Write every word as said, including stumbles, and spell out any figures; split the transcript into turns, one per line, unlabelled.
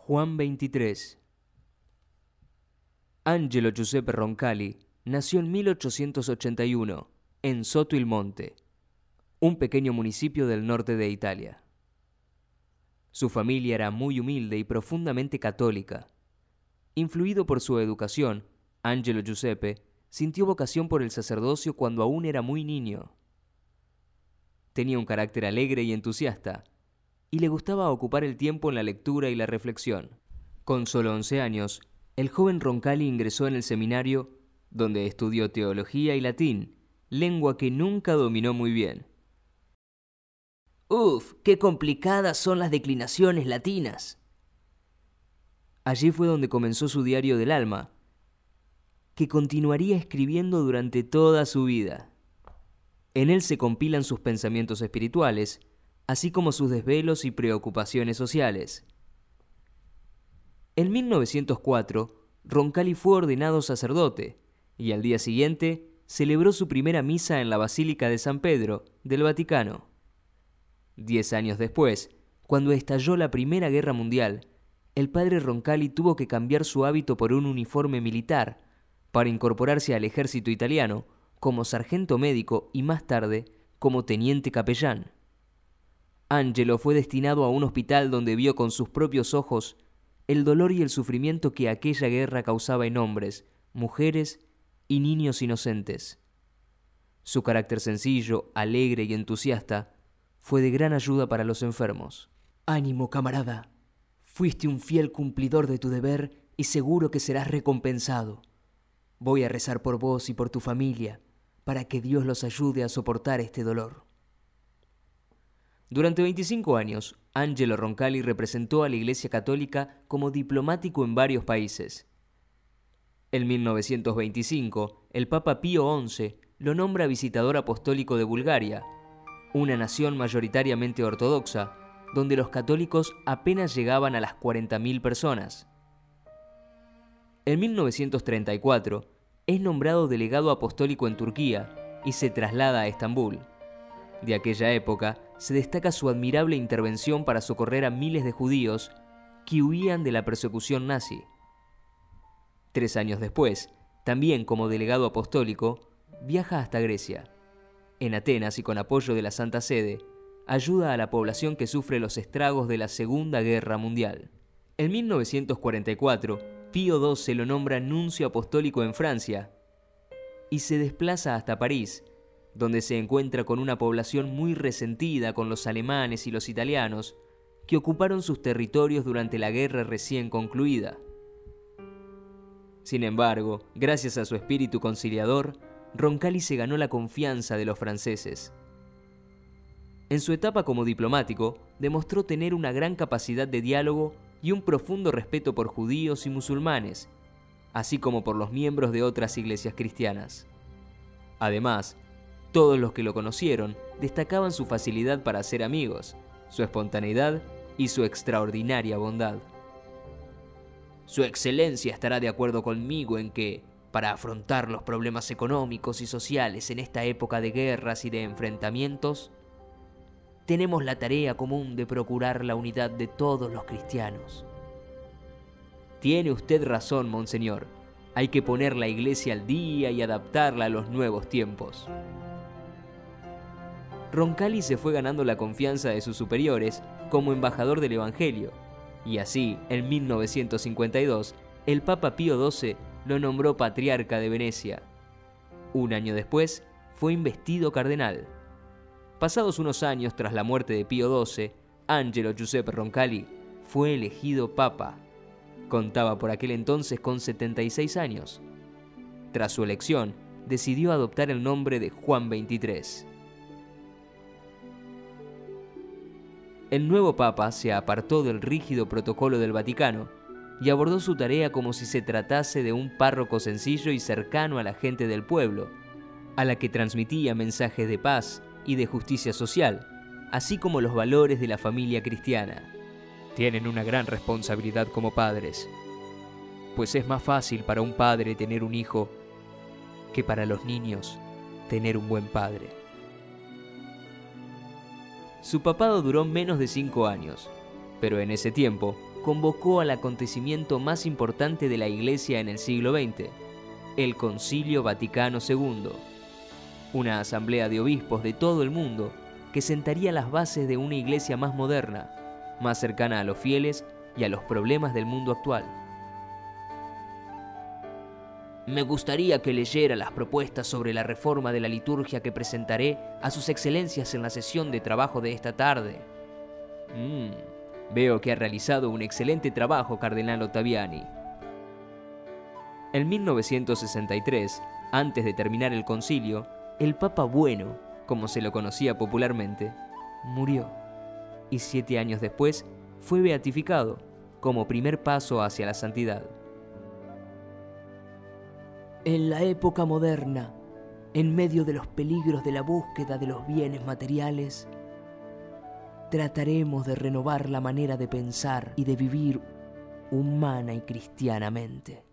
Juan veintitrés. Angelo Giuseppe Roncalli nació en mil ochocientos ochenta y uno en Soto il Monte, un pequeño municipio del norte de Italia. Su familia era muy humilde y profundamente católica. Influido por su educación, Angelo Giuseppe sintió vocación por el sacerdocio cuando aún era muy niño. Tenía un carácter alegre y entusiasta, y le gustaba ocupar el tiempo en la lectura y la reflexión. Con solo once años, el joven Roncalli ingresó en el seminario, donde estudió teología y latín, lengua que nunca dominó muy bien.
¡Uf! ¡Qué complicadas son las declinaciones latinas!
Allí fue donde comenzó su diario del alma, que continuaría escribiendo durante toda su vida. En él se compilan sus pensamientos espirituales, así como sus desvelos y preocupaciones sociales. En mil novecientos cuatro, Roncalli fue ordenado sacerdote y al día siguiente celebró su primera misa en la Basílica de San Pedro del Vaticano. Diez años después, cuando estalló la Primera Guerra Mundial, el padre Roncalli tuvo que cambiar su hábito por un uniforme militar para incorporarse al ejército italiano como sargento médico y más tarde como teniente capellán. Angelo fue destinado a un hospital donde vio con sus propios ojos el dolor y el sufrimiento que aquella guerra causaba en hombres, mujeres y niños inocentes. Su carácter sencillo, alegre y entusiasta fue de gran ayuda para los enfermos.
Ánimo, camarada. Fuiste un fiel cumplidor de tu deber y seguro que serás recompensado. Voy a rezar por vos y por tu familia para que Dios los ayude a soportar este dolor.
Durante veinticinco años, Angelo Roncalli representó a la Iglesia Católica como diplomático en varios países. En mil novecientos veinticinco, el Papa Pío once lo nombra visitador apostólico de Bulgaria, una nación mayoritariamente ortodoxa, donde los católicos apenas llegaban a las cuarenta mil personas. En mil novecientos treinta y cuatro, es nombrado delegado apostólico en Turquía y se traslada a Estambul. De aquella época se destaca su admirable intervención para socorrer a miles de judíos que huían de la persecución nazi. Tres años después, también como delegado apostólico, viaja hasta Grecia. En Atenas y con apoyo de la Santa Sede, ayuda a la población que sufre los estragos de la Segunda Guerra Mundial. En mil novecientos cuarenta y cuatro, Pío doce lo nombra nuncio apostólico en Francia y se desplaza hasta París, donde se encuentra con una población muy resentida con los alemanes y los italianos que ocuparon sus territorios durante la guerra recién concluida. Sin embargo, gracias a su espíritu conciliador, Roncalli se ganó la confianza de los franceses. En su etapa como diplomático, demostró tener una gran capacidad de diálogo y un profundo respeto por judíos y musulmanes, así como por los miembros de otras iglesias cristianas. Además, todos los que lo conocieron destacaban su facilidad para hacer amigos, su espontaneidad y su extraordinaria bondad. Su Excelencia estará de acuerdo conmigo en que, para afrontar los problemas económicos y sociales en esta época de guerras y de enfrentamientos, tenemos la tarea común de procurar la unidad de todos los cristianos. Tiene usted razón, monseñor. Hay que poner la iglesia al día y adaptarla a los nuevos tiempos. Roncalli se fue ganando la confianza de sus superiores como embajador del Evangelio, y así, en mil novecientos cincuenta y dos, el Papa Pío doce lo nombró patriarca de Venecia. Un año después, fue investido cardenal. Pasados unos años tras la muerte de Pío doce, Angelo Giuseppe Roncalli fue elegido papa. Contaba por aquel entonces con setenta y seis años. Tras su elección, decidió adoptar el nombre de Juan veintitrés. El nuevo papa se apartó del rígido protocolo del Vaticano y abordó su tarea como si se tratase de un párroco sencillo y cercano a la gente del pueblo, a la que transmitía mensajes de paz y de justicia social, así como los valores de la familia cristiana. Tienen una gran responsabilidad como padres, pues es más fácil para un padre tener un hijo que para los niños tener un buen padre. Su papado duró menos de cinco años, pero en ese tiempo convocó al acontecimiento más importante de la Iglesia en el siglo veinte, el Concilio Vaticano segundo, una asamblea de obispos de todo el mundo que sentaría las bases de una iglesia más moderna, más cercana a los fieles y a los problemas del mundo actual. Me gustaría que leyera las propuestas sobre la reforma de la liturgia que presentaré a sus excelencias en la sesión de trabajo de esta tarde. Mm, veo que ha realizado un excelente trabajo, Cardenal Ottaviani. En mil novecientos sesenta y tres, antes de terminar el concilio, el Papa Bueno, como se lo conocía popularmente, murió, y siete años después fue beatificado como primer paso hacia la santidad.
En la época moderna, en medio de los peligros de la búsqueda de los bienes materiales, trataremos de renovar la manera de pensar y de vivir humana y cristianamente.